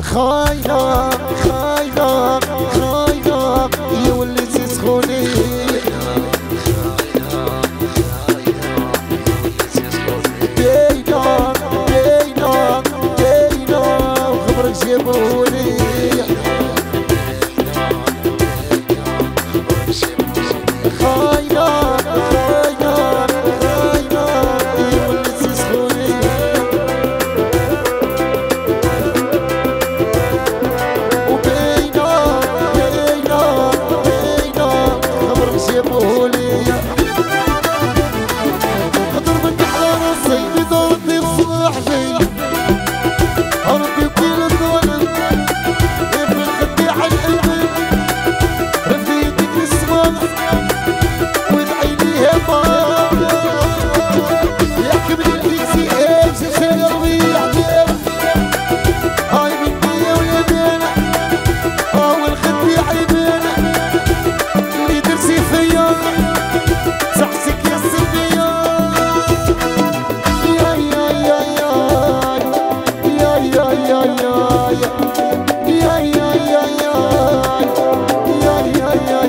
خاينة خاينة خاينة يا وليتي سخوني دينا دينا دينا وخبرك جيبوني خاينة خاينة خاينة يا وليتي سخوني وبينا بينا بينا خبرك جيبوني اضرب النحلة راسي بدورتي بصاحبي اربي وكيل الظلم ابن خدي على القلب رفيقك للسما وادعي لي هما يحكم الكيسي ايش شغل يعجب هاي مني ويدينا اول خدي عيبينا اللي درسي فيا صحسك يا السنية يا يا يا يا يا يا يا يا يا يا يا يا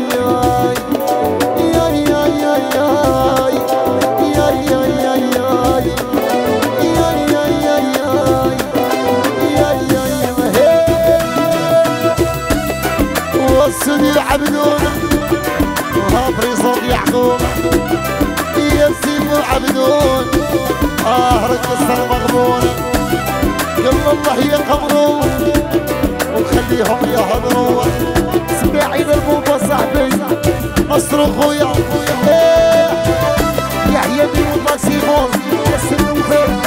وصل العبدون وهابري صوت يعقوب يا سيف العبدون رقص المغبون قبل الله يقبروا وخليهم يهضروا سمعين البوبا صاحبي مصر خويا يحيى بن الماكسيموس يسلم فيه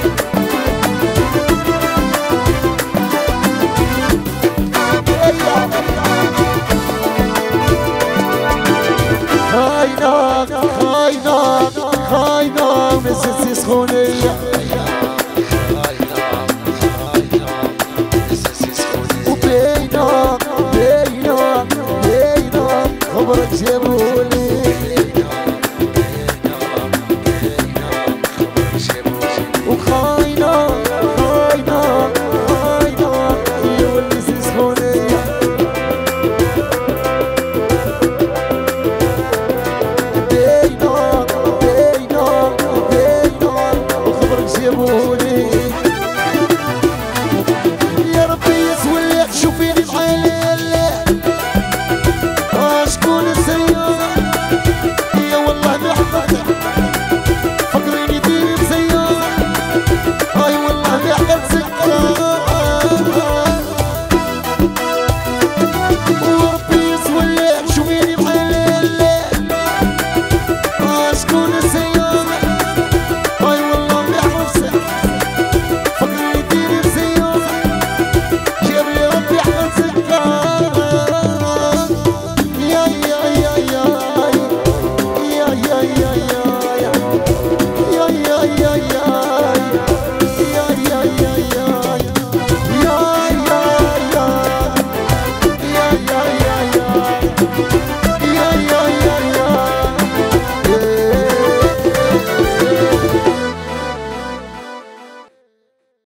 خاينة خاينة خاينة ونسيتي سخونية وبينا بينا بينا خبرك جيبوني